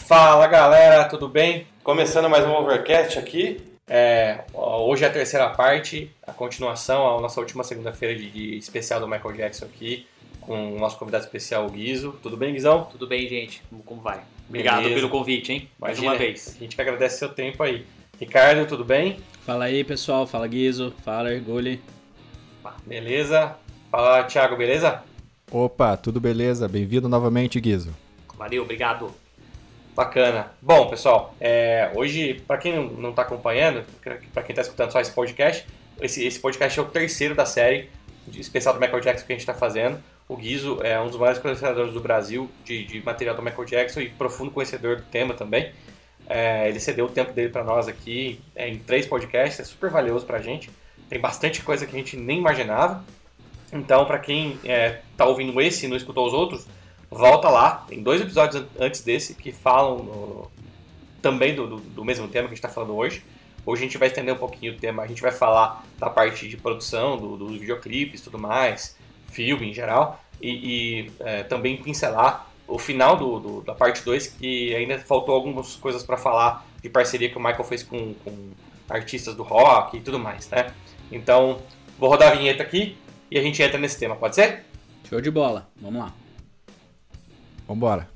Fala galera, tudo bem? Começando mais um Overcast aqui. Hoje é a terceira parte, a continuação, a nossa última segunda-feira de especial do Michael Jackson aqui, com o nosso convidado especial, o Guizo. Tudo bem, Guizão? Tudo bem, gente. Como vai? Obrigado pelo convite, hein? Mais uma vez. A gente que agradece seu tempo aí. Ricardo, tudo bem? Fala aí, pessoal. Fala, Guizo. Fala, Erguli. Beleza. Fala, Thiago, beleza? Opa, tudo beleza? Bem-vindo novamente, Guizo. Valeu, obrigado. Bacana. Bom, pessoal, hoje, para quem não está acompanhando, para quem está escutando só esse podcast, esse podcast é o terceiro da série especial do Michael Jackson que a gente está fazendo. O Guizo é um dos maiores colecionadores do Brasil de material do Michael Jackson e profundo conhecedor do tema também. Ele cedeu o tempo dele para nós aqui em 3 podcasts, é super valioso para a gente. Tem bastante coisa que a gente nem imaginava. Então, para quem está ouvindo esse e não escutou os outros, volta lá. Tem 2 episódios antes desse que falam também do mesmo tema que a gente está falando hoje. Hoje a gente vai estender um pouquinho o tema, a gente vai falar da parte de produção, dos videoclipes e tudo mais, filme em geral, e também pincelar o final da parte 2, que ainda faltou algumas coisas para falar de parceria que o Michael fez com artistas do rock e tudo mais, né? Então, vou rodar a vinheta aqui e a gente entra nesse tema, pode ser? Show de bola, vamos lá. Vambora.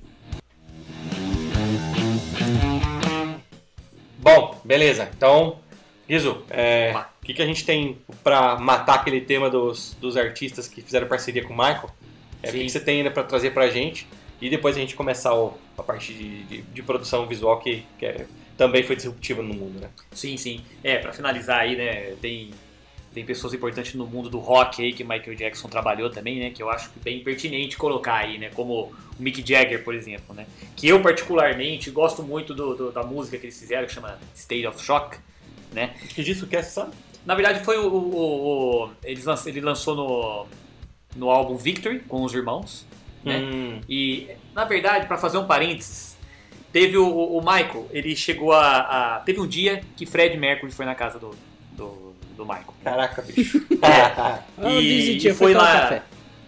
Bom, beleza. Então, Guizo, o que a gente tem pra matar aquele tema dos artistas que fizeram parceria com o Michael? O que você tem ainda pra trazer pra gente? E depois a gente começar a parte de produção visual que também foi disruptiva no mundo, né? Sim, sim. Pra finalizar aí, né, tem pessoas importantes no mundo do rock aí que Michael Jackson trabalhou também, né? Que eu acho bem pertinente colocar aí, né? Como o Mick Jagger, por exemplo, né? Que eu particularmente gosto muito da música que eles fizeram, que chama State of Shock, né? Que disso que é, você sabe? Na verdade foi ele lançou no álbum Victory com os irmãos, né? E na verdade, para fazer um parênteses, teve o Michael, ele chegou teve um dia que Fred Mercury foi na casa do Michael. Caraca, bicho. E foi lá.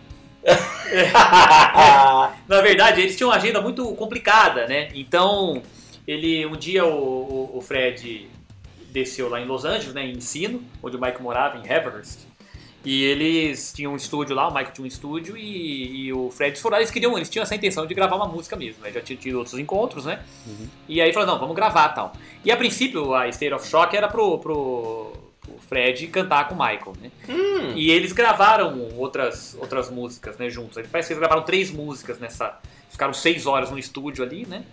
Na verdade, eles tinham uma agenda muito complicada, né? Então, um dia o Fred desceu lá em Los Angeles, né, em Encino, onde o Michael morava, em Haverhurst. E eles tinham um estúdio lá, o Michael tinha um estúdio e o Fred foram lá, eles tinham essa intenção de gravar uma música mesmo, né? Já tinha tido outros encontros, né? Uhum. E aí falaram, não, vamos gravar e tal. E a princípio, a State of Shock era pro Fred cantar com o Michael, né? E eles gravaram outras músicas, né, juntos. Parece que eles gravaram 3 músicas ficaram 6 horas no estúdio ali, né?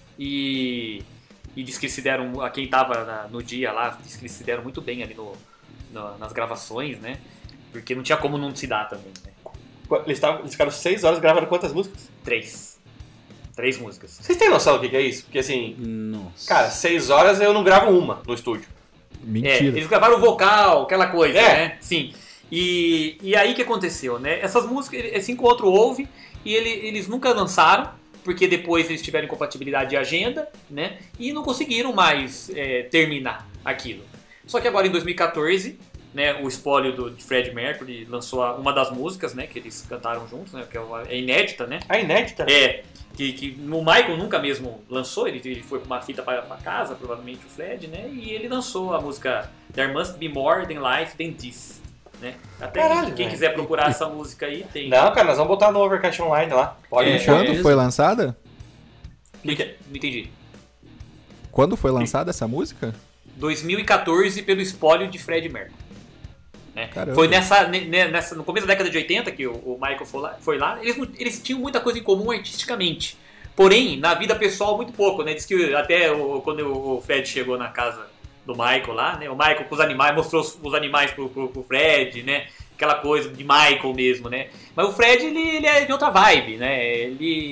E diz que eles se deram, a quem tava no dia lá, diz que eles se deram muito bem ali nas gravações, né? Porque não tinha como não se dar também, né? Eles ficaram 6 horas gravando quantas músicas? 3 músicas. Vocês têm noção do que é isso? Porque assim, nossa, cara, 6 horas eu não gravo uma no estúdio. Mentira. Eles gravaram o vocal, aquela coisa, né? Sim. E aí o que aconteceu, né? Essas músicas, esse encontro houve e eles nunca lançaram, porque depois eles tiveram incompatibilidade de agenda, né? E não conseguiram mais terminar aquilo. Só que agora em 2014, né, o espólio de Fred Mercury lançou uma das músicas, né? Que eles cantaram juntos, né? Que é inédita, né? A inédita? Que o Michael nunca mesmo lançou, ele foi com uma fita para casa, provavelmente o Fred, né? E ele lançou a música There Must Be More Than Life Than This, né? Até Caralho, quem quiser procurar essa música aí tem. Não, cara, nós vamos botar no Overcast Online lá. Pode deixar. Quando foi lançada? Não entendi. Quando foi lançada essa música? 2014 pelo espólio de Fred Mercury. Né? Foi no começo da década de 80 que o Michael foi lá. Eles tinham muita coisa em comum artisticamente. Porém, na vida pessoal, muito pouco, né? Diz que até quando o Fred chegou na casa do Michael lá, né? O Michael com os animais, mostrou os animais pro Fred, né? Aquela coisa de Michael mesmo, né? Mas o Fred, ele é de outra vibe, né?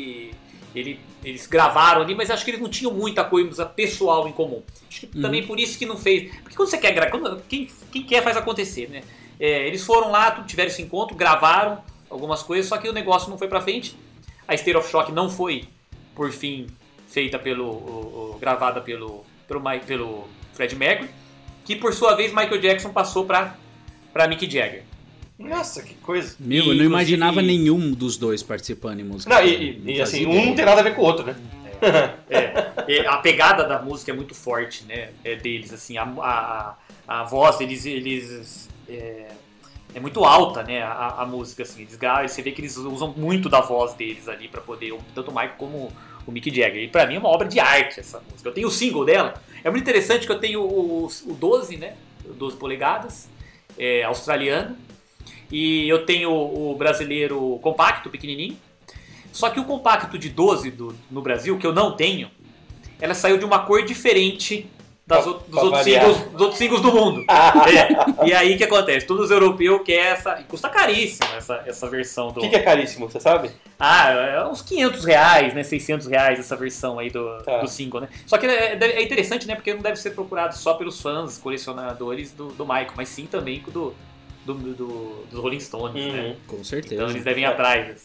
Eles gravaram ali, mas acho que eles não tinham muita coisa pessoal em comum. Acho que também por isso que não fez. Porque quando você quer gravar, quem quer faz acontecer, né? Eles foram lá, tiveram esse encontro, gravaram algumas coisas, só que o negócio não foi pra frente. A State of Shock não foi, por fim, feita gravada pelo Fred Mercury, que por sua vez Michael Jackson passou pra Mick Jagger. Nossa, que coisa. Eu não imaginava nenhum dos dois participando em música. Não, e assim, um não tem nada a ver com o outro, né? A pegada da música é muito forte, né? Deles, assim, a voz deles é muito alta, né? A música, assim, você vê que eles usam muito da voz deles ali pra poder, tanto o Michael como o Mick Jagger. E pra mim é uma obra de arte essa música. Eu tenho o single dela. É muito interessante que eu tenho o 12, né? 12 polegadas, australiano. E eu tenho o brasileiro compacto, pequenininho. Só que o compacto de 12 no Brasil, que eu não tenho, ela saiu de uma cor diferente dos outros singles do mundo. E aí o que acontece? Todos os europeus querem essa... E custa caríssimo essa versão do... O que é caríssimo, você sabe? É uns R$500, né? R$600 essa versão aí do single, né? Só que é interessante, né? Porque não deve ser procurado só pelos fãs, colecionadores do Michael, mas sim também dos Rolling Stones, né? Com certeza. Então eles devem ir atrás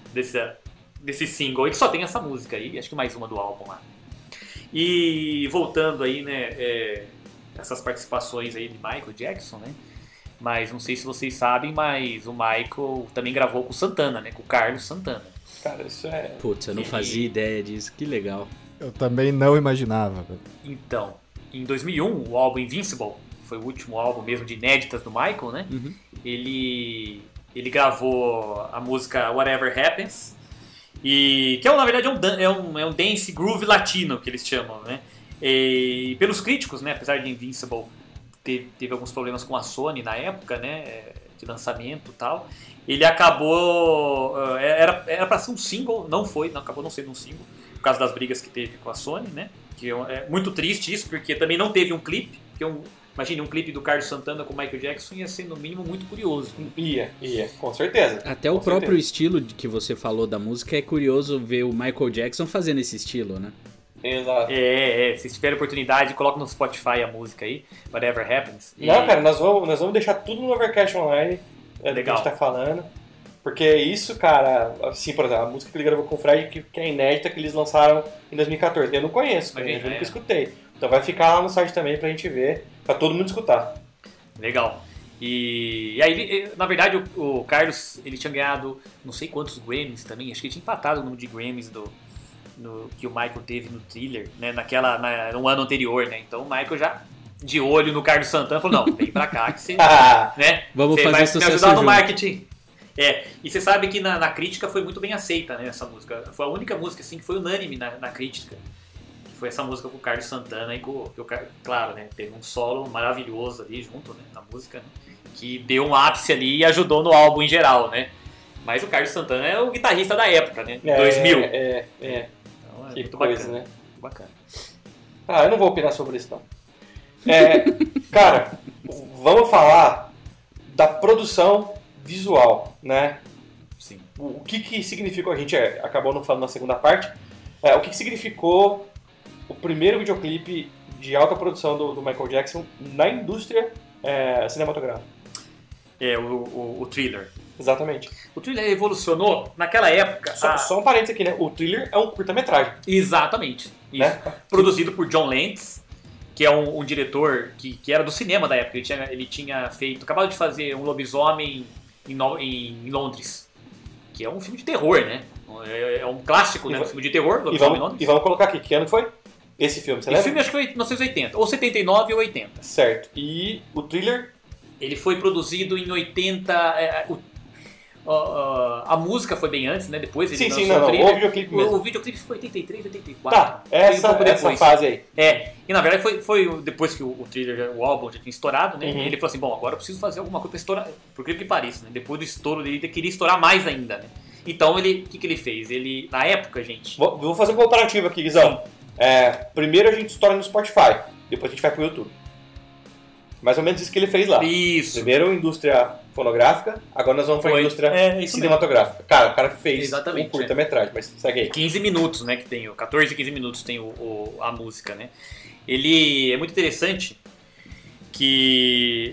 desse single aí, que só tem essa música aí, acho que mais uma do álbum lá. E voltando aí, né, essas participações aí de Michael Jackson, né? Mas não sei se vocês sabem, mas o Michael também gravou com o Santana, né? Com o Carlos Santana. Cara, isso é... Putz, eu não fazia ideia disso, que legal. Eu também não imaginava. Então, em 2001, o álbum Invincible, foi o último álbum mesmo de inéditas do Michael, né? Uhum. Ele gravou a música Whatever Happens, e que na verdade é um dance groove latino que eles chamam, né? E pelos críticos, né, apesar de Invincible teve alguns problemas com a Sony na época, né, de lançamento e tal, ele acabou era para ser um single, acabou não sendo um single por causa das brigas que teve com a Sony, né? Que é muito triste isso, porque também não teve um clipe, imagine, um clipe do Carlos Santana com o Michael Jackson ia ser, no mínimo, muito curioso. Ia, com certeza. Até o próprio estilo que você falou da música é curioso ver o Michael Jackson fazendo esse estilo, né? Exato. Se tiver oportunidade, coloca no Spotify a música aí, Whatever Happens. Não, cara, nós vamos deixar tudo no Overcast Online, Legal. que a gente tá falando. Porque isso, cara, assim, por exemplo, a música que ele gravou com o Fred, que é inédita, que eles lançaram em 2014. Eu não conheço, cara, eu nunca escutei. Então vai ficar lá no site também pra gente ver, pra todo mundo escutar. Legal. E aí, na verdade, o Carlos, ele tinha ganhado não sei quantos Grammys também, acho que ele tinha empatado o número de Grammys que o Michael teve no Thriller, né, no ano anterior, né? Então o Michael já, de olho no Carlos Santana, falou, não, vem pra cá que você, né, vamos você fazer vai sucesso me ajudar no junto. marketing. E você sabe que na crítica foi muito bem aceita, né, essa música. Foi a única música assim, que foi unânime na crítica. Foi essa música com o Carlos Santana e claro, né, teve um solo maravilhoso ali junto, né, na música, né, que deu um ápice ali e ajudou no álbum em geral, né. Mas o Carlos Santana é o guitarrista da época, né, 2000. Então, que muito coisa, bacana, né? muito bacana. Eu não vou opinar sobre isso, não. Cara, vamos falar da produção visual, né? Sim. O que significou, a gente acabou não falando na segunda parte, o que significou o primeiro videoclipe de alta produção do Michael Jackson na indústria cinematográfica. O Thriller. Exatamente. O Thriller evolucionou naquela época. Só um parênteses aqui, né? O Thriller é um curta-metragem. Exatamente. Isso. Né? Produzido por John Landis, que é um diretor que era do cinema da época. Ele tinha acabado de fazer um lobisomem em Londres, que é um filme de terror, né? É um clássico, né? Um filme de terror, Lobisomem em Londres. E vamos colocar aqui, que ano foi esse filme, você lembra? Esse filme acho que foi 1980, ou 79 ou 80. Certo. E o Thriller? Ele foi produzido em 80... a música foi bem antes, né? Depois ele lançou o Thriller. O videoclipe mesmo. O videoclipe foi 83, 84. Tá, essa fase aí. E na verdade foi depois que o Thriller, o álbum já tinha estourado, né? Uhum. Ele falou assim, bom, agora eu preciso fazer alguma coisa pra estourar, por que pareça, né? Depois do estouro dele, ele queria estourar mais ainda, né? Então o que ele fez? Ele, na época, gente... Vou fazer um comparativo aqui, Guizão. Primeiro a gente estoura no Spotify, depois a gente vai pro YouTube. Mais ou menos isso que ele fez lá. Isso. Primeiro indústria fonográfica, agora nós vamos pra indústria cinematográfica. Mesmo. Cara, o cara fez Exatamente, um curta-metragem, mas segue aí. 15 minutos, né, que tem, 14, 15 minutos tem a música, né. Ele é muito interessante que,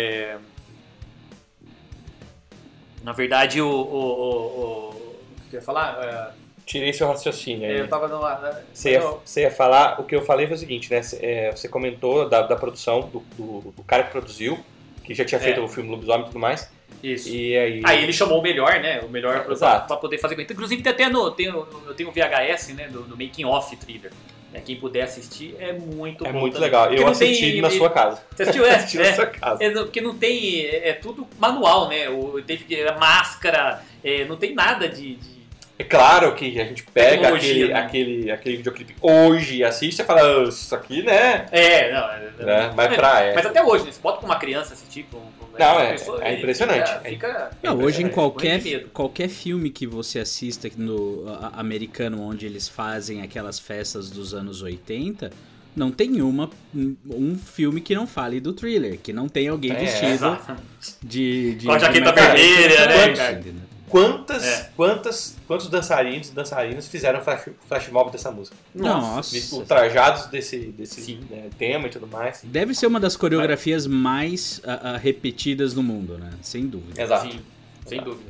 na verdade, o que eu ia falar... Tirei seu raciocínio aí. Eu tava numa... Você ia falar, o que eu falei foi o seguinte, né? Você comentou da produção, do cara que produziu, que já tinha feito o filme Lobisomem e tudo mais. Isso. E aí ele chamou o melhor, né? O melhor pra poder fazer. Inclusive, eu tenho o VHS, né? Do Making Off Thriller. Quem puder assistir é muito bom. É muito também. legal. Porque Eu não assisti na sua casa. Você assistiu? Assisti na sua casa. Porque não tem... É tudo manual, né? A máscara, não tem nada de... É claro que a gente pega Tecnologia, aquele videoclipe hoje e assiste e fala, isso aqui, né? Mas até hoje, né? Você bota pra uma criança assistir, não, pessoa, é impressionante. Não, hoje em qualquer filme que você assista no americano, onde eles fazem aquelas festas dos anos 80, não tem um filme que não fale do Thriller, que não tem alguém vestido de com a jaqueta vermelha, né, cara? Quantos dançarinos e dançarinas fizeram flash mob dessa música? Nossa. Ultrajados desse tema e tudo mais. Deve ser uma das coreografias mais repetidas no mundo, né? Sem dúvida. Exato. Sim, sem dúvida.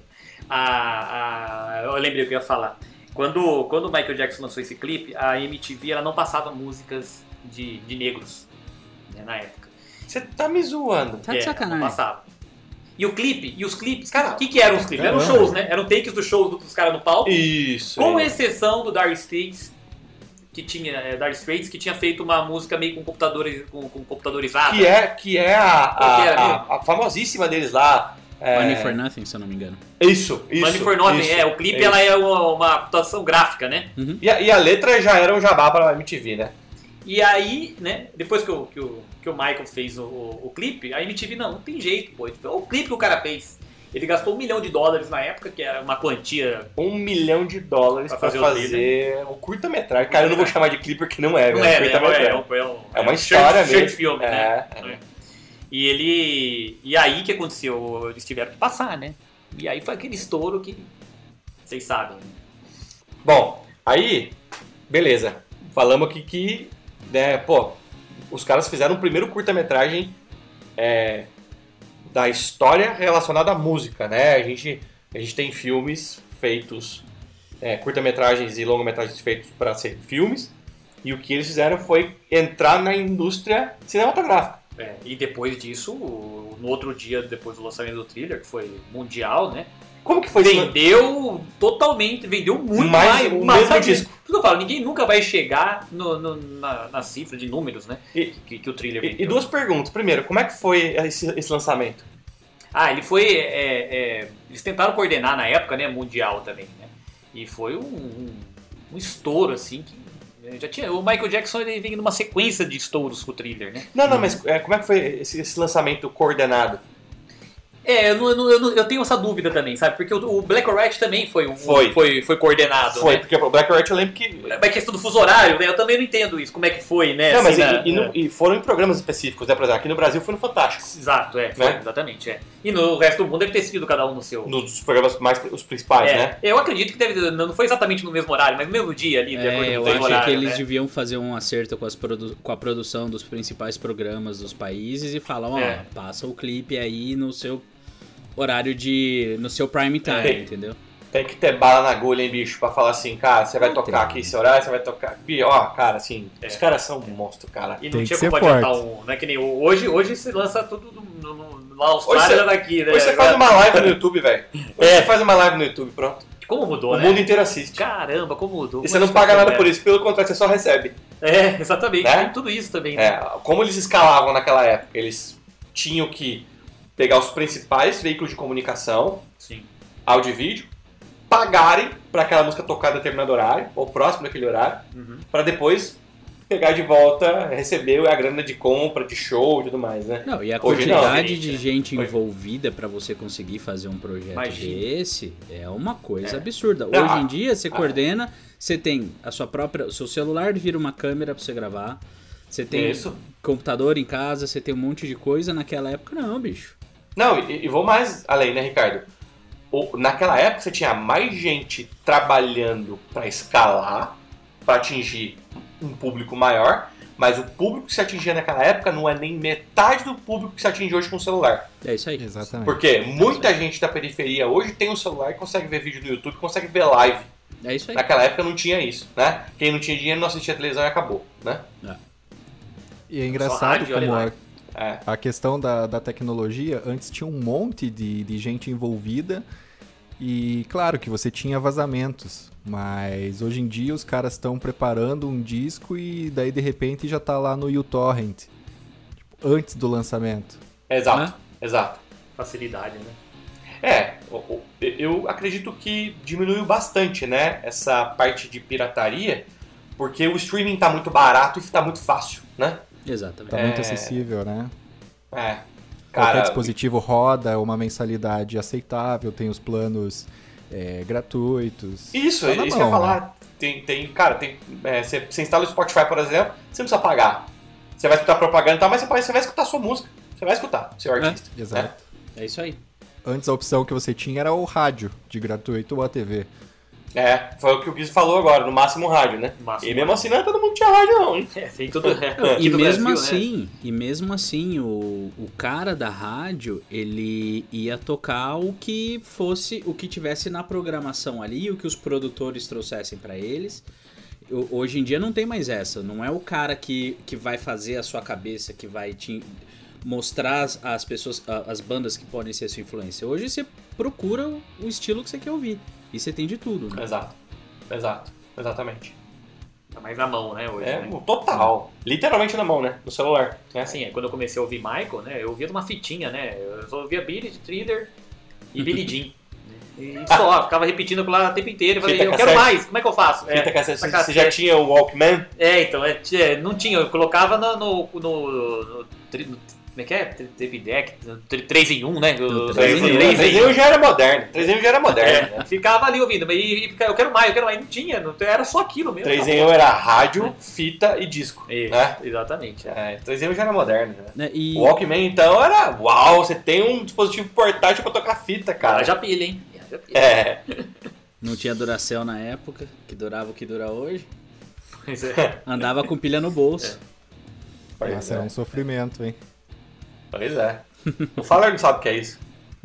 Eu lembrei o que eu ia falar. Quando o Michael Jackson lançou esse clipe, a MTV ela não passava músicas de negros, né, na época. Você tá me zoando. Tá de sacanagem. Não passava. E os clipes, cara, o que eram os clipes? Eram shows, né? Eram takes dos shows dos caras no palco. Isso. Com exceção do Dire Straits, que tinha feito uma música meio com computadorizada. Que é a famosíssima deles lá. Money for Nothing, se eu não me engano. Isso. Money for Nothing, o clipe ela é uma computação gráfica, né? Uhum. E a letra já era um jabá pra MTV, né? E aí, né, depois que o Michael fez o clipe, a MTV, não tem jeito, pô. Foi o clipe que o cara fez. Ele gastou $1 milhão na época, que era uma quantia... $1 milhão pra fazer um curta-metragem. Cara, eu não vou chamar de clipe porque não é, não é uma história mesmo. Filme, né? E aí, o que aconteceu? Eles tiveram que passar, né? E aí foi aquele estouro que vocês sabem. Bom, aí, beleza. Falamos aqui que, né, os caras fizeram o primeiro curta-metragem da história relacionada à música, né? A gente tem filmes feitos, curta-metragens e longa-metragens feitos para ser filmes, e o que eles fizeram foi entrar na indústria cinematográfica. E depois disso, no outro dia, depois do lançamento do Thriller, que foi mundial, né? Como que foi? Vendeu muito mais. O mesmo disco. Por isso que eu falo, ninguém nunca vai chegar na cifra de números, né? Que o Thriller vendeu. E duas perguntas. Primeiro, como é que foi esse lançamento? Ele foi... eles tentaram coordenar na época, né? Mundial também, né? E foi um estouro, assim, que... Já tinha, o Michael Jackson ele vem numa sequência de estouros com o Thriller, né? Não, mas como é que foi esse lançamento coordenado? Eu tenho essa dúvida também, sabe? Porque o Black or White também foi coordenado. Foi, né? porque o Black or White eu lembro que... Mas questão do fuso horário, né? Eu também não entendo isso, como é que foi, né? Não, assim, mas e foram em programas específicos, né? Por exemplo, aqui no Brasil foi no Fantástico. Exato, foi, né? Exatamente, E no resto do mundo deve ter sido cada um no seu... Nos programas os principais, né? Eu acredito que não foi exatamente no mesmo horário, mas no mesmo dia ali, de acordo com o eu acho horário, que eles né? deviam fazer um acerto com a produção dos principais programas dos países e falar, passa o clipe aí no seu horário no seu prime time, entendeu? Tem que ter bala na agulha, hein, bicho, pra falar assim, cara, você vai tocar aqui esse horário, você vai tocar... Cara, assim, os caras são um monstro, cara. E não tinha como adiantar não é que nem hoje você lança tudo na Austrália daqui, né? Hoje você faz uma live no YouTube, velho. Você faz uma live no YouTube, pronto. Como mudou, né? O mundo inteiro assiste. Caramba, como mudou. E você não paga nada por isso, pelo contrário, você só recebe. Exatamente, né? Tem tudo isso também, né? Como eles escalavam naquela época, eles tinham que pegar os principais veículos de comunicação, Sim. áudio e vídeo, pagarem para aquela música tocar em determinado horário, ou próximo daquele horário, para depois pegar de volta, receber a grana de compra, de show e tudo mais, né? Não, e a quantidade de gente envolvida para você conseguir fazer um projeto desse é uma coisa absurda. Hoje em dia, você coordena, você tem o seu celular vira uma câmera para você gravar, você tem computador em casa, você tem um monte de coisa. Naquela época, não, bicho. Não, e vou mais além, né, Ricardo? Naquela época você tinha mais gente trabalhando para escalar, para atingir um público maior, mas o público que se atingia naquela época não é nem metade do público que se atinge hoje com o celular. É isso aí. Exatamente. Porque muita gente da periferia hoje tem um celular e consegue ver vídeo no YouTube, consegue ver live. É isso aí. Naquela época não tinha isso, né? Quem não tinha dinheiro não assistia televisão e acabou, né? E é engraçado como a questão da tecnologia, antes tinha um monte de gente envolvida E claro que você tinha vazamentos, mas hoje em dia os caras estão preparando um disco e daí de repente já tá lá no uTorrent, tipo, antes do lançamento. Exato, exato. Facilidade, né? Eu acredito que diminuiu bastante, né, essa parte de pirataria, porque o streaming tá muito barato e tá muito fácil, né? Exatamente. Tá muito acessível, né? Cara, Qualquer dispositivo roda, uma mensalidade aceitável, tem os planos gratuitos. Isso tá que eu ia mão, falar. Né? Você instala o Spotify, por exemplo, você não precisa pagar. Você vai escutar propaganda e tal, mas você vai escutar a sua música. Você vai escutar, seu artista. Exato. É isso aí. Antes a opção que você tinha era o rádio de gratuito ou a TV. Foi o que o Guiz falou agora, no máximo rádio, né? E mesmo assim não é todo mundo tinha rádio não, hein? Tem tudo. E mesmo Brasil, assim, né? e mesmo assim, o cara da rádio, ele ia tocar o que fosse, o que tivesse na programação ali, o que os produtores trouxessem pra eles. Hoje em dia não tem mais essa, não é o cara que vai fazer a sua cabeça, que vai te mostrar as pessoas, as bandas que podem ser sua influência. Hoje você procura o estilo que você quer ouvir. E você tem de tudo, né? Exatamente. Tá mais na mão, né, hoje, né? Total. Literalmente na mão, né? No celular. Assim, quando eu comecei a ouvir Michael, né, eu ouvia numa fitinha, né? Eu só ouvia Billy, Thriller e Billie Jean. E só, ficava repetindo lá o tempo inteiro. Eu falei, eu quero mais, como é que eu faço? Você já tinha o Walkman? Então, não tinha, eu colocava no como é que é? Tape Deck, 3 em 1, né? 3 em 1 já era moderno. 3 em 1 já era moderno. Né? Ficava ali ouvindo, e eu quero mais. Não tinha, era só aquilo mesmo. 3 em 1 era rádio, fita e disco. Isso, né? Exatamente. 3 em 1 já era moderno. Né? E... O Walkman, então, era... Uau, você tem um dispositivo portátil pra tocar fita, cara. Já pilha, hein? Não tinha Duracell na época, que durava o que dura hoje. Pois é. Andava com pilha no bolso. Nossa, é um sofrimento, hein? Pois é. O Fowler não sabe o que é isso.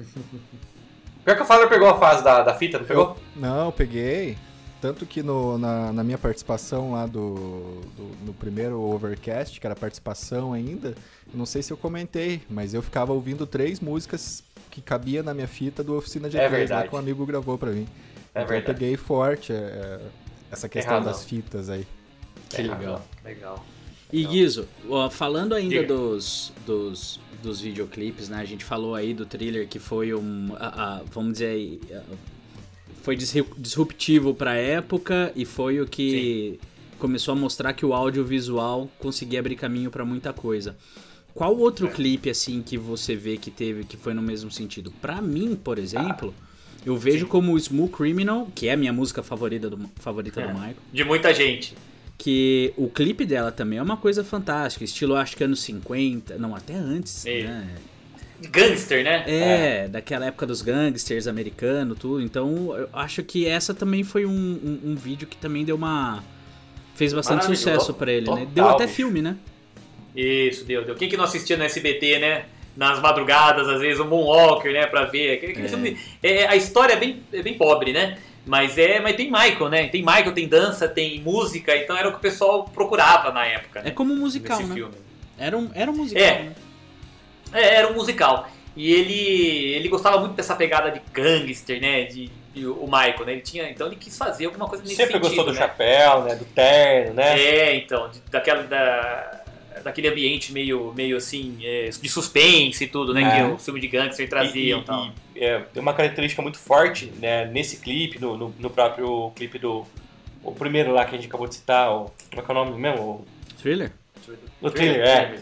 Pior que o Fowler pegou a fase da fita, não pegou? Não, peguei. Tanto que na minha participação lá no primeiro Overcast, que era participação ainda, eu não sei se eu comentei, mas eu ficava ouvindo 3 músicas que cabia na minha fita do Oficina de Três, lá que um amigo gravou pra mim. Então verdade. Eu peguei forte essa questão das fitas aí. Que legal. Legal. E Guizo, falando ainda dos videoclipes, né? A gente falou aí do Thriller que foi vamos dizer aí, foi disruptivo pra época e foi o que começou a mostrar que o audiovisual conseguia abrir caminho pra muita coisa. Qual outro clipe assim que você vê que foi no mesmo sentido? Pra mim, por exemplo, eu vejo como o Smooth Criminal, que é a minha música favorita do Michael. De muita gente. Que o clipe dela também é uma coisa fantástica, estilo acho que anos 50, não, até antes, né? Gangster, né? Daquela época dos gangsters americanos, tudo. Então, eu acho que essa também foi um vídeo que também fez bastante sucesso pra ele, né? Deu até filme, né? Isso, deu. Quem que não assistia no SBT, né? Nas madrugadas, às vezes, o Moonwalker, né? Pra ver. Aquele filme, a história é bem pobre, né? Mas tem Michael, né? Tem Michael, tem dança, tem música, então era o que o pessoal procurava na época. Né? É como um musical, né? Filme. Era um musical, né? Era um musical. E ele gostava muito dessa pegada de gangster, né? O Michael, né? Então ele quis fazer alguma coisa nesse sentido. Sempre gostou do chapéu, né? Do terno, né? Então, daquele ambiente meio assim, de suspense e tudo, né? Que o filme de gangster trazia e tal. Tem uma característica muito forte, né, nesse clipe, no próprio clipe o primeiro lá que a gente acabou de citar, como é que é o nome mesmo? Thriller? O Thriller,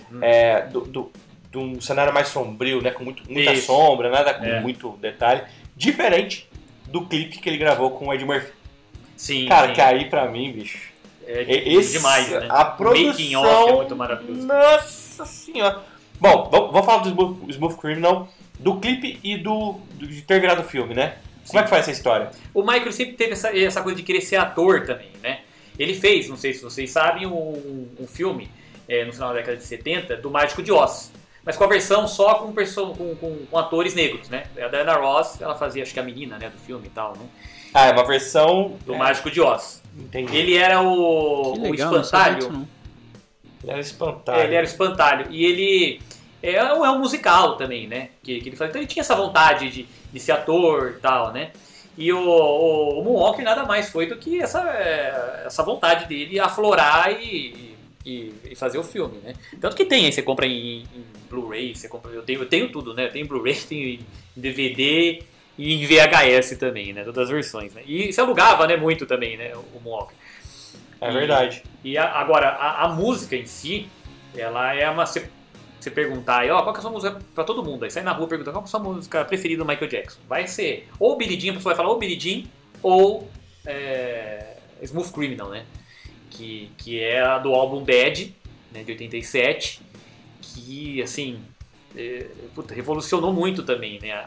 de um cenário mais sombrio, né, com muita sombra, nada com muito detalhe, diferente do clipe que ele gravou com o Ed Murphy. Sim, cara, que aí pra mim, bicho, demais, né? A produção... O making off é muito maravilhoso. Nossa senhora. Bom, vamos falar do Smooth Criminal, do clipe e de ter virado filme, né? Como é que foi essa história? O Michael sempre teve essa coisa de querer ser ator também, né? Ele fez, não sei se vocês sabem, um filme no final da década de 70 do Mágico de Oz. Mas com a versão só com atores negros, né? A Diana Ross, ela fazia, acho que a menina, né, do filme e tal, né? É uma versão... Do Mágico de Oz. Entendi. Ele era o espantalho. Ele era espantalho. Ele era espantalho. E ele é um musical também, né? Que ele fazia. Então ele tinha essa vontade de ser ator e tal, né? E o Moonwalker nada mais foi do que essa vontade dele aflorar e fazer o filme, né? Tanto que tem, aí você compra em Blu-ray, você compra, eu tenho tudo, né? Eu tenho em Blu-ray, tenho em DVD e em VHS também, né? Todas as versões, né? E você alugava, né? Muito também, né? O Moonwalker. É verdade. Agora, a música em si, ela é uma... Você perguntar aí, qual que é a sua música pra todo mundo? Aí sai na rua perguntando qual que é a sua música preferida do Michael Jackson. Vai ser ou Billie Jean, a pessoa vai falar ou Billie Jean ou Smooth Criminal, né? Que é a do álbum Bad, né, de 87, que, assim, revolucionou muito também, né?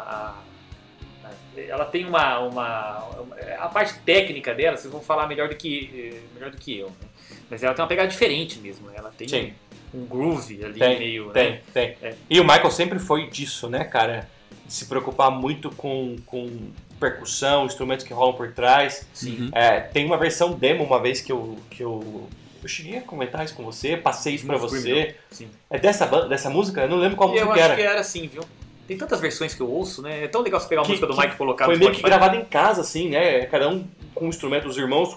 Ela tem a parte técnica dela, vocês vão falar melhor do que eu, né? Mas ela tem uma pegada diferente mesmo, né? Ela tem um groove ali meio... Tem. E o Michael sempre foi disso, né, cara? De se preocupar muito com percussão, instrumentos que rolam por trás. Sim. Tem uma versão demo uma vez que eu cheguei a comentar isso com você, passei isso pra você. Sim. É dessa música? Eu não lembro qual música era. Eu acho que era assim, viu? Tem tantas versões que eu ouço, né? É tão legal você pegar a música do Mike e colocar no Spotify. Foi meio que gravado em casa, assim, né? Cada um com um instrumento, os irmãos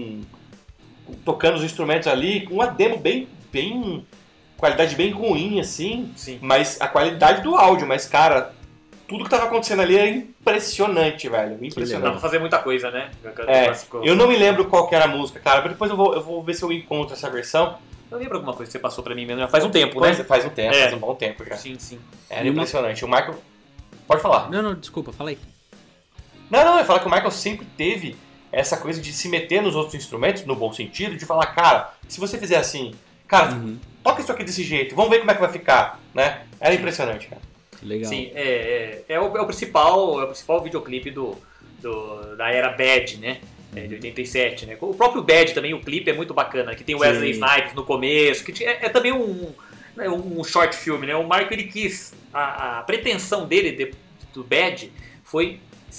tocando os instrumentos ali, com uma demo bem qualidade bem ruim, assim. Sim. Mas a qualidade do áudio, mas, cara, tudo que tava acontecendo ali era impressionante, velho. Impressionante. Dá pra fazer muita coisa, né? Eu não me lembro qual que era a música, cara, mas depois eu vou ver se eu encontro essa versão. Eu lembro alguma coisa que você passou pra mim mesmo, já faz um tempo, né? Faz um bom tempo já. Sim. Era impressionante. O Michael... Pode falar. Não, desculpa, fala aí. Não, eu ia falar que o Michael sempre teve essa coisa de se meter nos outros instrumentos, no bom sentido, de falar, cara, se você fizer assim, cara, toca isso aqui desse jeito, vamos ver como é que vai ficar, né? Era impressionante, cara. Legal. Sim, é o principal videoclipe da era Bad, né? De 87, né? O próprio Bad também, o clipe é muito bacana, que tem o Wesley Snipes no começo, que é também um short filme, né? O Marco, ele quis, a pretensão dele do Bad foi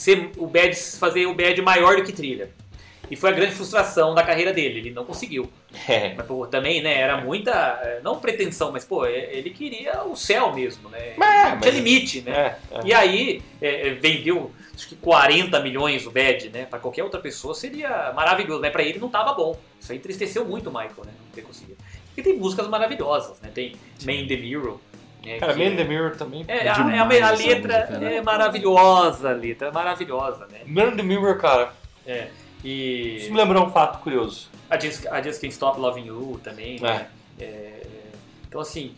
fazer o Bad maior do que Thriller. E foi a grande frustração da carreira dele, ele não conseguiu. Mas, pô, também, né, era muita, não pretensão, mas, pô, ele queria o céu mesmo, né? Não tinha limite, né? E aí, vendeu, acho que 40 milhões o Bad, né? Pra qualquer outra pessoa seria maravilhoso, mas pra ele não tava bom. Isso aí entristeceu muito o Michael, né? Não ter conseguido. Porque tem músicas maravilhosas, né? Tem Man in the Mirror. Cara, Man in the Mirror também. A letra é maravilhosa, né? Man in the Mirror, cara. Isso me lembrou um fato curioso. A Just Can't Stop Loving You também, né? Então, assim...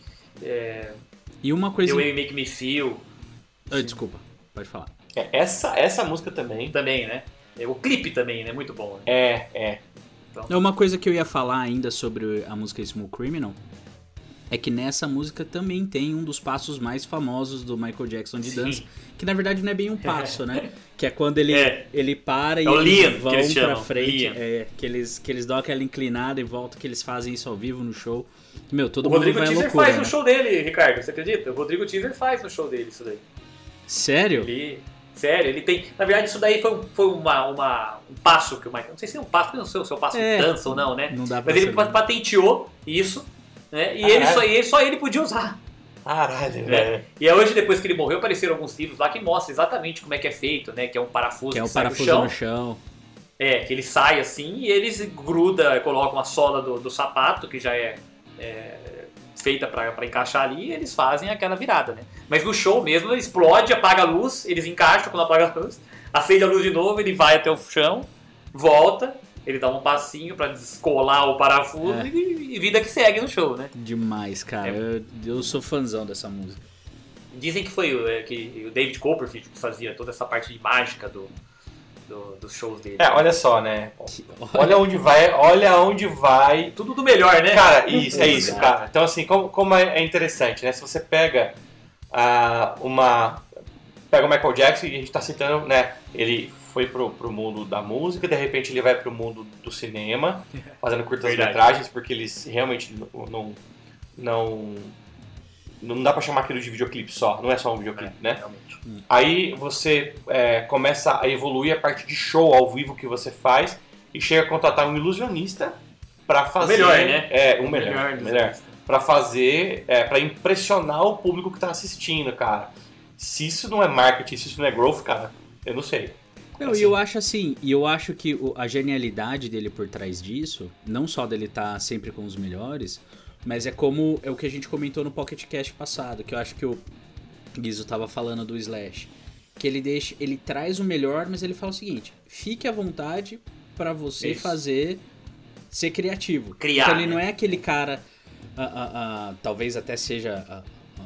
E uma coisa... The Way You Make Me Feel. Desculpa, pode falar. Essa música também. Também, né? O clipe também, né? Muito bom. Né? Então... Uma coisa que eu ia falar ainda sobre a música Smooth Criminal é que nessa música também tem um dos passos mais famosos do Michael Jackson de dança, que na verdade não é bem um passo, né? Que é quando ele para e eles vão pra frente, que eles dão aquela inclinada e volta, que eles fazem isso ao vivo no show. Meu, todo mundo vai à loucura. O Rodrigo Teaser faz no show dele, Ricardo, você acredita? O Rodrigo Teaser faz no show dele isso daí. Sério? Sério, ele tem... Na verdade, isso daí foi um passo que o Michael... Não sei se é um passo, porque não sei se é um passo de dança ou não, né? Não dá pra Mas ele patenteou isso, né? E só ele podia usar. Caralho, velho. E hoje, depois que ele morreu, apareceram alguns livros lá que mostram exatamente como é que é feito, né? Que é um parafuso que sai no chão. Que ele sai assim e eles colocam a sola do sapato, que já é feita pra encaixar ali, e eles fazem aquela virada, né? Mas no show mesmo, ele explode, apaga a luz, eles encaixam quando apaga a luz, acende a luz de novo, ele vai até o chão, volta, ele dá um passinho pra descolar o parafuso e vida que segue no show, né? Demais, cara. Eu sou fãzão dessa música. Dizem que foi que o David Copperfield que fazia toda essa parte de mágica dos shows dele. Olha só, né? Olha onde vai. Tudo do melhor, né? Cara, isso, cara. Então, assim, como é interessante, né? Se você pega o Michael Jackson, e a gente tá citando, né? Ele foi pro mundo da música, de repente ele vai pro mundo do cinema, fazendo curtas-metragens, porque eles realmente não dá pra chamar aquilo de videoclipe só, não é só um videoclipe, né? Realmente. Aí você começa a evoluir a parte de show ao vivo que você faz e chega a contratar um ilusionista pra fazer... O melhor, né? O melhor. Pra fazer, pra impressionar o público que tá assistindo, cara. Se isso não é marketing, se isso não é growth, cara, eu não sei. Não, assim. E eu acho que a genialidade dele por trás disso, não só dele estar sempre com os melhores, mas é o que a gente comentou no Pocket Cast passado, que eu acho que o Guizo tava falando do Slash. Que ele traz o melhor, mas ele fala o seguinte: fique à vontade pra você ser criativo. Criar. Então ele não é aquele cara, talvez até seja,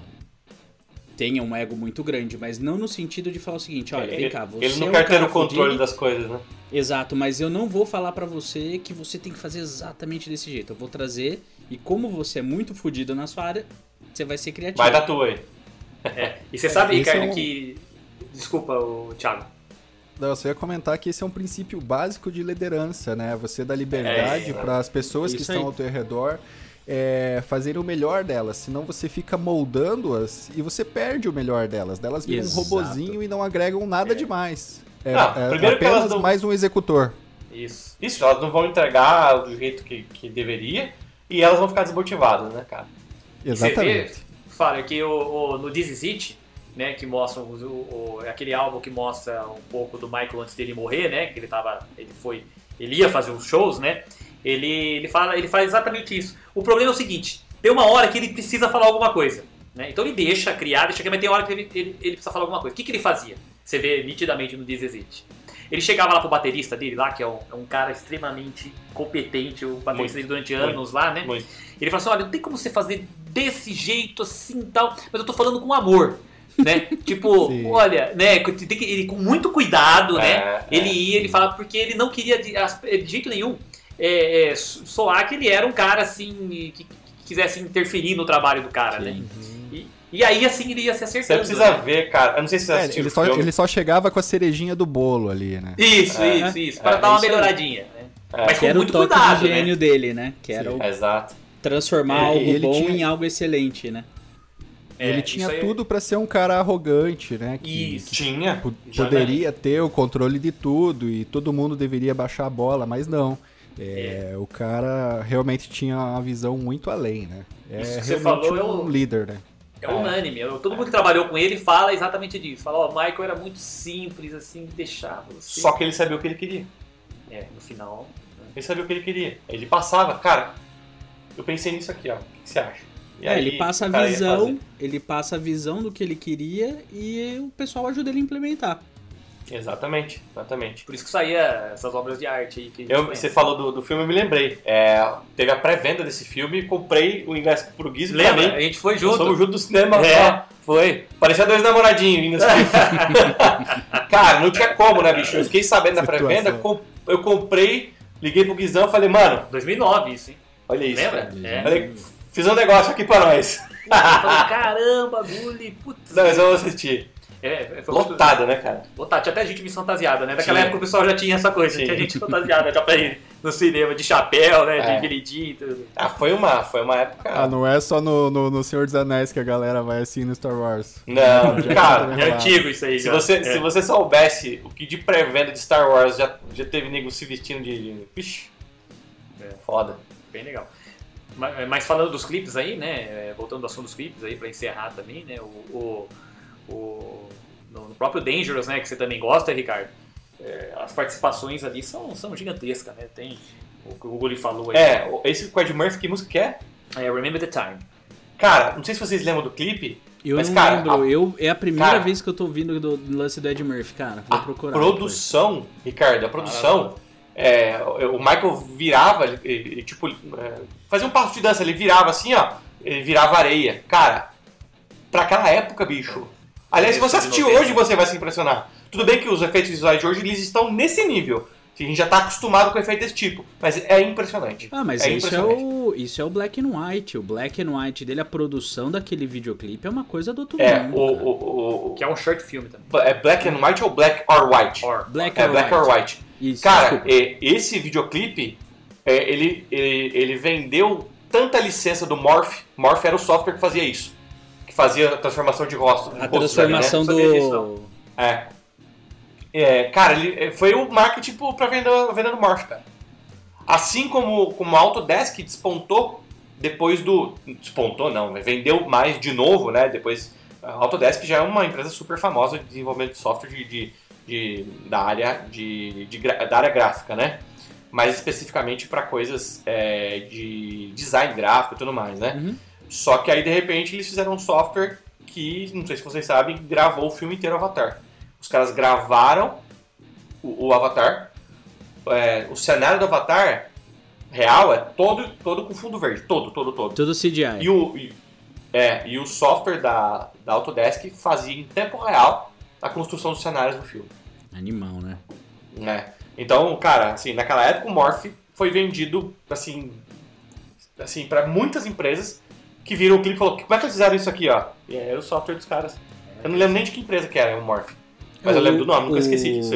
tenha um ego muito grande, mas não no sentido de falar o seguinte: olha, vem cá, você ele não quer ter o controle das coisas, né? Exato, mas eu não vou falar pra você que você tem que fazer exatamente desse jeito. Eu vou trazer, e como você é muito fodido na sua área, você vai ser criativo. Vai da tua aí. E você sabe, Ricardo, que... Desculpa, Thiago. Não, eu só ia comentar que esse é um princípio básico de liderança, né? Você dá liberdade para as pessoas que estão ao teu redor fazerem o melhor delas. Senão você fica moldando-as e você perde o melhor delas. Delas viram um robozinho e não agregam nada demais. Primeiro que apenas mais um executor. Isso, elas não vão entregar do jeito que deveria e elas vão ficar desmotivadas, né, cara? Exatamente. Você vê, fala que no This Is It, né, que mostra aquele álbum que mostra um pouco do Michael antes dele morrer, né, que ele ia fazer os shows, né, ele faz exatamente isso. O problema é o seguinte: tem uma hora que ele precisa falar alguma coisa, né, então ele deixa criar, mas tem uma hora que ele precisa falar alguma coisa. O que ele fazia? Você vê nitidamente no This Is It. Ele chegava lá pro baterista dele lá, que é um cara extremamente competente, o baterista dele durante anos lá, né, ele fala assim: olha, não tem como você fazer desse jeito assim tal, mas eu tô falando com amor. Né? Tipo, olha, né? Ele com muito cuidado, né? Ele falava porque ele não queria de jeito nenhum soar que ele era um cara assim que quisesse interferir no trabalho do cara, né? E aí assim ele ia se acertando. Você precisa ver, cara. Eu não sei se você assistiu ele só chegava com a cerejinha do bolo ali, né? Isso, para dar uma melhoradinha, né? Mas com muito cuidado, de gênio dele, né? Que era exato. Transformar algo bom em algo excelente, né? Ele tinha tudo pra ser um cara arrogante, né? Que poderia ter o controle de tudo e todo mundo deveria baixar a bola, mas não. O cara realmente tinha uma visão muito além, né? Você falou, um líder, né? É unânime. Todo mundo que trabalhou com ele fala exatamente disso. Fala, o Michael era muito simples, assim, deixava você... Só que ele sabia o que ele queria. No final... Ele sabia o que ele queria. Ele passava, cara, eu pensei nisso aqui, ó. O que você acha? E aí, ele passa a visão do que ele queria e o pessoal ajuda ele a implementar. Exatamente. Por isso que saía essas obras de arte aí que você falou do filme, eu me lembrei. Teve a pré-venda desse filme, comprei o ingresso pro Guiz. Lembra? A gente foi junto. Fomos junto do cinema. Foi. Parecia dois namoradinhos indo assim. Cara, não tinha como, né, bicho? Eu fiquei sabendo da pré-venda, eu comprei, liguei pro Guizão e falei, mano... 2009 isso, hein? Olha isso. Lembra? Falei, fiz um negócio aqui pra nós. Falei, caramba, Bully, putz. Não, mas eu vou assistir. Foi lotado, né, cara? Lotado, tinha até gente fantasiada, né? Naquela época o pessoal já tinha essa coisa, tinha gente fantasiada já pra ir no cinema, de chapéu, né? De brilhinho, tudo. Foi uma época... não é só no Senhor dos Anéis que a galera vai assim no Star Wars. Não, cara, é antigo isso aí. Se você soubesse o que de pré-venda de Star Wars já teve nego se vestindo de... Vixe, foda. Bem legal. Mas falando dos clipes aí, né? Voltando ao assunto dos clipes aí, pra encerrar também, né? No próprio Dangerous, né? Que você também gosta, Ricardo. As participações ali são gigantescas, né? Tem o que o Google falou aí. Esse com o Ed Murphy, que música que é? Remember the Time. Cara, não sei se vocês lembram do clipe. Eu não lembro. É a primeira vez que eu tô ouvindo do lance do Ed Murphy, cara. Vou procurar. Produção, Ricardo, a produção... o Michael virava, ele tipo, fazia um passo de dança, ele virava assim, ó, ele virava areia. Cara, pra aquela época, bicho. Aliás, se você assistir hoje, você vai se impressionar. Tudo bem que os efeitos visuais de hoje, eles estão nesse nível. A gente já tá acostumado com efeito desse tipo, mas é impressionante. Mas isso é o Black and White. O Black and White dele, a produção daquele videoclipe é uma coisa do outro mundo. Que é um short film também. É Black and White ou Black or White? Black or White. Isso, cara, esse videoclipe, ele vendeu tanta licença do Morph. Morph era o software que fazia isso. Que fazia a transformação de rosto. A transformação do... cara, ele foi o marketing pra venda do Morph, cara. Assim como a Autodesk despontou depois do... Despontou não, vendeu mais de novo, né? Depois, a Autodesk já é uma empresa super famosa de desenvolvimento de software de da área da área gráfica, né? Mais especificamente para coisas de design gráfico e tudo mais, né? Uhum. Só que aí, de repente, eles fizeram um software que, não sei se vocês sabem, gravou o filme inteiro Avatar. Os caras gravaram o Avatar. O cenário do Avatar real é todo com fundo verde. Todo. Tudo CGI. E o software da Autodesk fazia em tempo real a construção dos cenários do filme. Animal, né? Então, cara, assim, naquela época o Morph foi vendido, assim para muitas empresas que viram o clipe e falaram, como é que eles fizeram isso aqui, ó? E era o software dos caras. Eu não lembro nem de que empresa que era o Morph. Mas eu lembro do nome, nunca esqueci disso.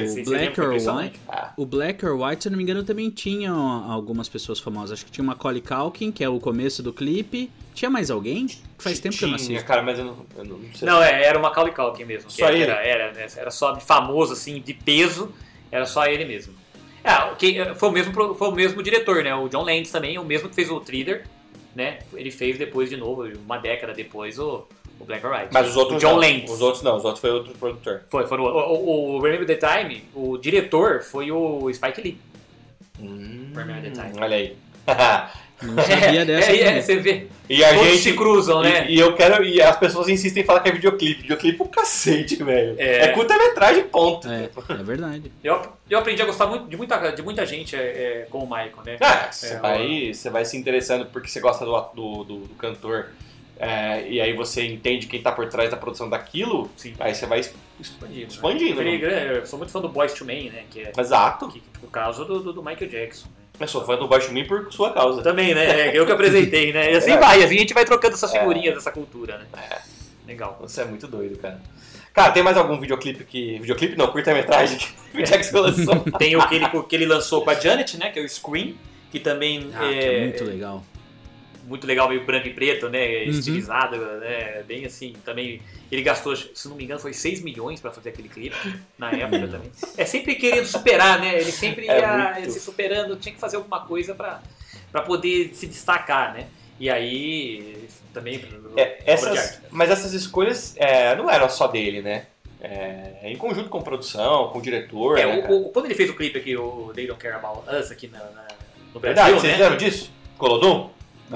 O Black or White, se eu não me engano, também tinha algumas pessoas famosas. Acho que tinha uma Macaulay Culkin, que é o começo do clipe. Tinha mais alguém? Faz tempo que eu não assisto. Cara, mas eu não sei. Não, era o Macaulay Culkin mesmo. Só ele? Era só de famoso, assim, de peso. Era só ele mesmo. Foi o mesmo diretor, né? O John Landis também, o mesmo que fez o Thriller, né? Ele fez depois de novo, uma década depois, o Black or White. Mas os outros John não. Landis. Os outros foi outro produtor. O Remember the Time, o diretor foi o Spike Lee. Remember the Time. Olha aí. Não sabia dessa. Você vê. E a Todos gente se cruzam, né? E as pessoas insistem em falar que é videoclipe. Videoclipe o cacete, velho. É curta-metragem, ponto. É verdade. Eu aprendi a gostar muito de muita gente com o Michael, né? Você vai se interessando porque você gosta do cantor. E aí você entende quem tá por trás da produção daquilo. Sim. Aí você vai expandindo. Né? Eu sou muito fã do Boyz II Men, né? Exato. O caso do Michael Jackson. Eu sou fã do Boyz II Men por sua causa. Também, né? Eu que apresentei, né? E assim assim a gente vai trocando essas figurinhas dessa cultura, né? Legal. Você é muito doido, cara. Cara, tem mais algum videoclipe que... Videoclipe não, curta-metragem que o Jackson lançou? Tem o que ele lançou com a Janet, né? Que é o Scream, que também que é muito legal. Muito legal, meio branco e preto, né? Estilizado, né? Bem assim, também... Ele gastou, se não me engano, foi 6 milhões pra fazer aquele clipe, na época também. Sempre querendo superar, né? Ele sempre ia se superando, tinha que fazer alguma coisa pra poder se destacar, né? E aí, também... Mas essas escolhas não eram só dele, né? Em conjunto com produção, com o diretor. Quando ele fez o clipe aqui, o They Don't Care About Us, aqui no Brasil, verdade, vocês lembram disso? Colodum?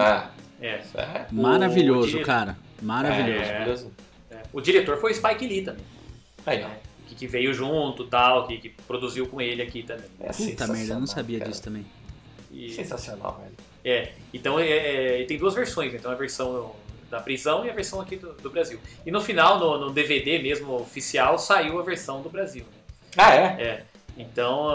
Maravilhoso, cara. Maravilhoso. O diretor foi o Spike Lee também. Aí, que veio junto e tal, que produziu com ele aqui também. Puta merda, eu não sabia disso também. Sensacional, velho. Então tem duas versões, então a versão da prisão e a versão aqui do Brasil. E no final, no DVD mesmo oficial, saiu a versão do Brasil. Né? Então,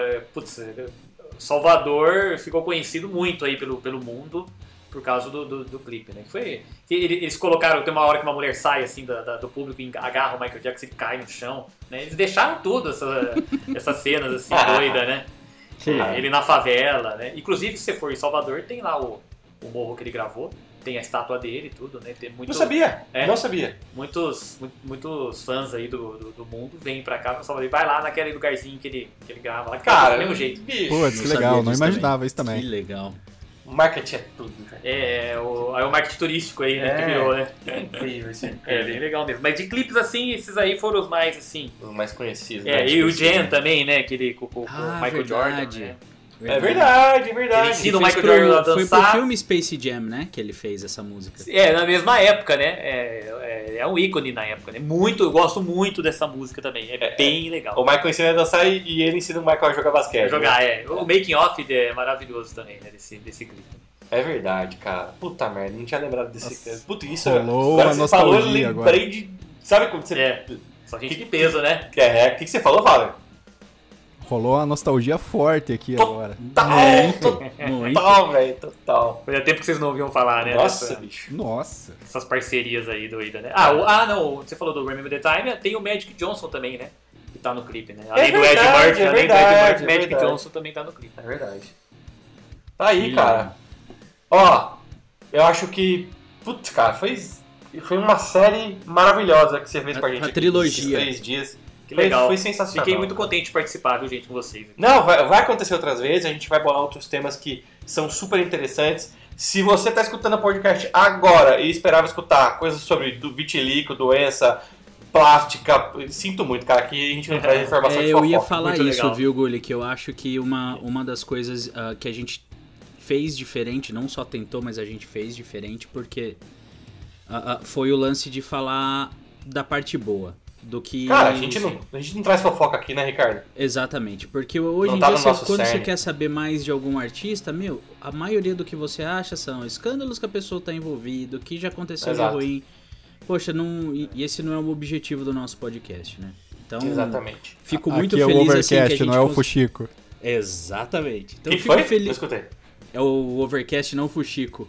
Salvador ficou conhecido muito aí pelo mundo por causa do clipe, né? Eles colocaram, tem uma hora que uma mulher sai assim do público e agarra o Michael Jackson e cai no chão, né? Eles deixaram tudo essas cenas assim doidas, né? Ele na favela, né? Inclusive, se você for em Salvador, tem lá o morro que ele gravou, tem a estátua dele e tudo, né? Não sabia, não sabia. Muitos fãs aí do mundo vêm pra cá, pra Salvador, vai lá naquele lugarzinho que ele grava lá, que cara, do mesmo jeito. Putz, que legal, não imaginava isso também. Que legal. O marketing é tudo, cara. O marketing turístico aí, né, que virou, né? É incrível isso. Bem legal mesmo. Mas de clipes assim, esses aí foram os mais, assim... Os mais conhecidos. Né? E o Jen também, né, aquele com o Michael Jordan, né? É verdade. Ele ensina o Michael Jordan a dançar. Foi pro filme Space Jam, né, que ele fez essa música. Na mesma época, né? É um ícone na época, né? Eu gosto muito dessa música também. É bem legal. O Michael ensina a dançar e ele ensina o Michael a jogar basquete. O making off é maravilhoso também, né? Desse clipe. É verdade, cara. Puta merda, não tinha lembrado desse clipe. Puta, isso rolou a nostalgia eu lembrei agora. De... Sabe quando você... Só gente de peso, né? O que você falou, Fábio? Rolou uma nostalgia forte aqui agora. Total, velho, total. Fazia tempo que vocês não ouviam falar, né? Nossa, bicho. Nossa. Essas parcerias aí doidas, né? Não, você falou do Remember the Time, tem o Magic Johnson também, né? Que tá no clipe, né? Além do Ed Murphy, o Magic Johnson também tá no clipe. É verdade. Tá aí, cara. Ó, eu acho que... Putz, cara, foi uma série maravilhosa que você fez com a gente. A trilogia. Esses 3 dias. Que legal. Foi sensacional. Fiquei muito contente de participar, viu, gente, com vocês. Não, vai acontecer outras vezes, a gente vai bolar outros temas que são super interessantes. Se você está escutando o podcast agora e esperava escutar coisas sobre vitiligo, doença, plástica. Sinto muito, cara, que a gente não traz informação de fofoca. Eu ia falar muito isso, legal. viu, Gulli? Que eu acho que uma das coisas que a gente fez diferente, não só tentou, mas a gente fez diferente, porque foi o lance de falar da parte boa. Do que... Cara, a gente não traz fofoca aqui, né, Ricardo? Exatamente, porque hoje em tá dia, no nosso quando você cerne. quer saber mais de algum artista, a maioria do que você acha são escândalos que a pessoa está envolvida, o que já aconteceu de Exato. ruim. Poxa, e esse não é o objetivo do nosso podcast, né? Então, Exatamente. fico muito Aqui feliz é o assim, que a Overcast, gente não é o Fuxico. Exatamente. Então Que eu fico foi? feliz. Não escutei. É o Overcast, não o Fuxico.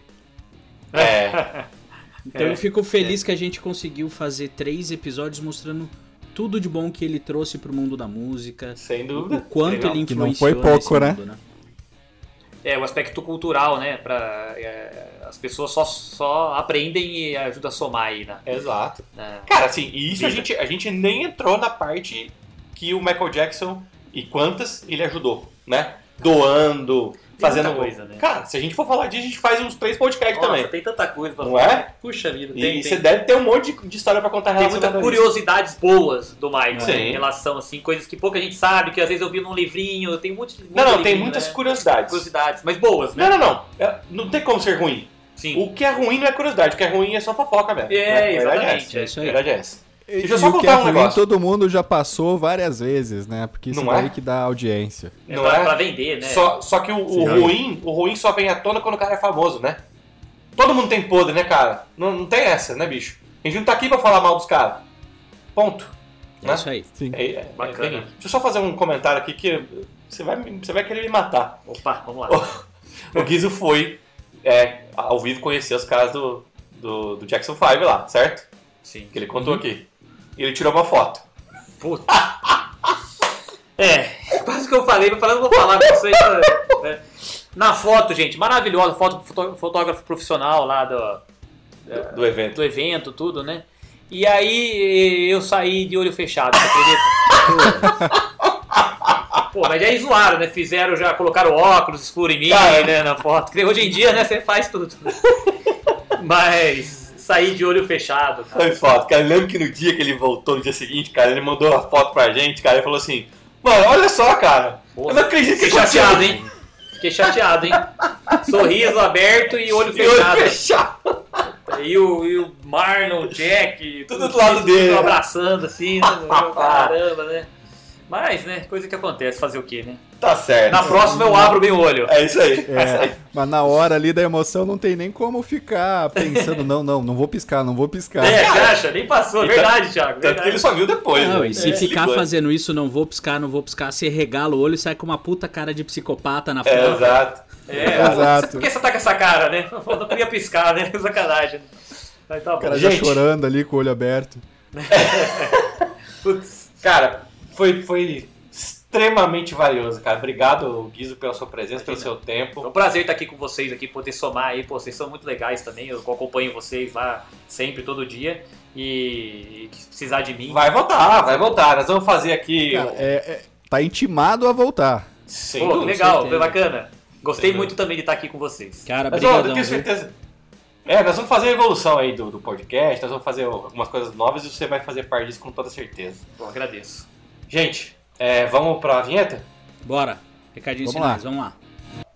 É. Então eu fico feliz que a gente conseguiu fazer 3 episódios mostrando tudo de bom que ele trouxe pro mundo da música. Sem dúvida. O quanto Legal. ele Que não influenciou foi pouco, nesse mundo, né? O aspecto cultural, né? As pessoas só aprendem e ajudam a somar aí, né? Exato. Cara, assim, e isso Vida. a gente nem entrou na parte que o Michael Jackson e quantas ele ajudou, né? Doando, fazendo muita coisa, né? Cara, se a gente for falar disso, a gente faz uns 3 podcasts Nossa, também. tem tanta coisa pra Não falar. é? Puxa vida, E você deve ter um monte de história pra contar Tem relacionada muitas a isso. curiosidades boas do Michael, Sim. né, em relação, assim, coisas que pouca gente sabe, que às vezes eu vi num livrinho, tem um monte de... Não, tem livrinho, muitas né? curiosidades. Curiosidades, mas boas, né? Não. Não tem como ser ruim. Sim. O que é ruim não é curiosidade, o que é ruim é só fofoca mesmo. É, A verdade exatamente. É isso A aí. verdade é essa. E Deixa eu só o que contar é um ruim, negócio. todo mundo já passou várias vezes, né? Porque isso Não é? daí que dá audiência. Não pra vender, né? Só que o ruim só vem à tona quando o cara é famoso, né? Todo mundo tem podre, né, cara? Não tem essa, né, bicho? A gente não tá aqui pra falar mal dos caras. Ponto. É Né? isso aí. Sim. Bacana. Deixa eu só fazer um comentário aqui que você vai querer me matar. Opa, vamos lá. O Guizo foi ao vivo conhecer os caras do Jackson 5 lá, certo? Sim. Que ele contou aqui. E ele tirou uma foto. Puta. Quase que eu falei, não vou falar com vocês. Né? Na foto, gente, maravilhosa, fotógrafo profissional lá Do evento. do evento, tudo, né? E aí eu saí de olho fechado, você acredita? Pô, mas aí zoaram, né? Colocaram óculos escuro em mim, Cara. né, na foto. Porque hoje em dia, né, você faz tudo. Mas saí de olho fechado, cara. Foi foto, cara. Eu lembro que no dia que ele voltou, no dia seguinte, cara, ele mandou a foto pra gente, cara, ele falou assim, mano, olha só, cara. Pô, eu não acredito que Fiquei chateado, hein? Fiquei chateado, hein? Sorriso aberto e olho E olho fechado. fechado. E o Marlon, o Jack, Tudo do lado dele, né? abraçando assim, né? Caramba, né? Mas, né, coisa que acontece, fazer o quê, né? Tá certo. Na próxima eu abro bem o olho. É isso aí. Mas na hora ali da emoção não tem nem como ficar pensando, não vou piscar. Você acha? Nem passou, é verdade, Thiago. Tanto que ele só viu depois. Não, né? e se Ele ficar ligou. fazendo isso, não vou piscar, você regala o olho e sai com uma puta cara de psicopata na foto. Exato. Exato. Por que você tá com essa cara, né? Eu não queria piscar, né? Sacanagem. Mas tá O cara bom. já Gente. chorando ali com o olho aberto. Putz. Cara, foi extremamente valioso, cara. Obrigado, Guizo, pela sua presença, pelo seu É tempo. um prazer estar aqui com vocês, aqui, poder somar aí. Pô, vocês são muito legais também. Eu acompanho vocês lá sempre, todo dia. E se precisar de mim. Vai voltar. Nós vamos fazer aqui. Cara, tá intimado a voltar. Sem Pô, dúvida. legal, certeza. foi bacana. Gostei Entendeu? muito também de estar aqui com vocês. Cara, Mas, ó, eu brigadão, tenho viu? certeza. Nós vamos fazer a evolução aí do podcast, nós vamos fazer algumas coisas novas e você vai fazer parte disso com toda certeza. Bom, agradeço. Gente, vamos pra vinheta? Bora. Recadinhos Vamos finais, vamos lá.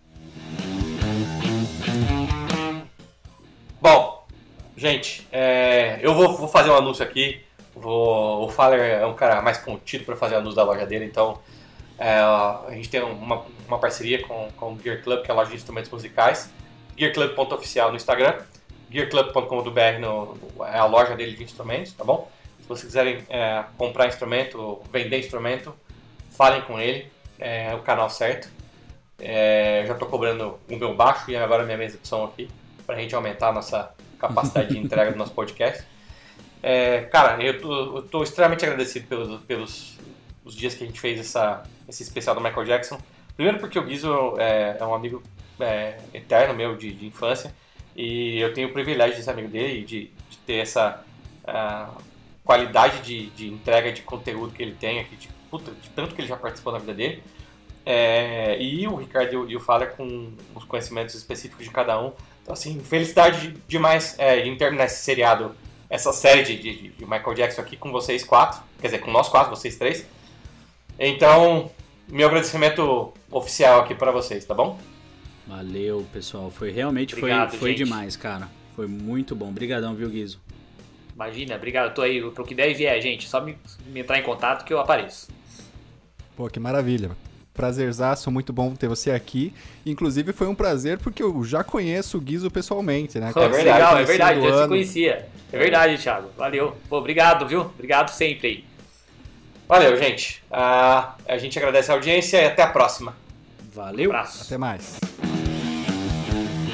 Bom, gente, eu vou fazer um anúncio aqui. O Faller é um cara mais contido para fazer anúncio da loja dele, então a gente tem uma parceria com o Gear Club, que é a loja de instrumentos musicais. gearclub.oficial no Instagram, gearclub.com.br é a loja dele de instrumentos, tá bom? Se vocês quiserem comprar instrumento, vender instrumento, falem com ele, é o canal certo. Já estou cobrando o meu baixo e agora a minha mesa de som aqui, para a gente aumentar a nossa capacidade de entrega do nosso podcast. Cara, eu tô extremamente agradecido pelos os dias que a gente fez esse especial do Michael Jackson. Primeiro porque o Guizo é um amigo eterno meu de infância e eu tenho o privilégio de ser amigo dele e de ter essa qualidade de entrega de conteúdo que ele tem aqui, de tanto que ele já participou na vida dele. E o Ricardo e o Faller com os conhecimentos específicos de cada um. Então, assim, felicidade demais em terminar esse seriado essa série de Michael Jackson aqui com vocês 4. Quer dizer, com nós 4, vocês 3. Então, meu agradecimento oficial aqui para vocês, tá bom? Valeu, pessoal. Obrigado, foi demais, cara. Foi muito bom. Obrigadão, viu, Guizo? Imagina, obrigado. Eu tô aí pro que der e vier, gente. Só me entrar em contato que eu apareço. Pô, que maravilha. Prazerzaço, muito bom ter você aqui. Inclusive foi um prazer porque eu já conheço o Guizo pessoalmente, né? É verdade, já se conhecia. É verdade, Thiago. Valeu. Pô, obrigado, viu? Obrigado sempre aí. Valeu, gente. A gente agradece a audiência e até a próxima. Valeu. Até mais.